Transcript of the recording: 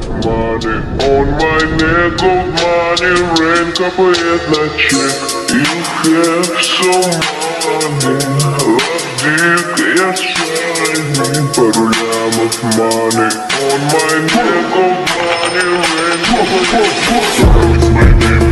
money on my neck, gold money, rain, капает на чек. You have so money, love дикая shiny, пару лямов money on my neck, gold money, rain, капает на чек.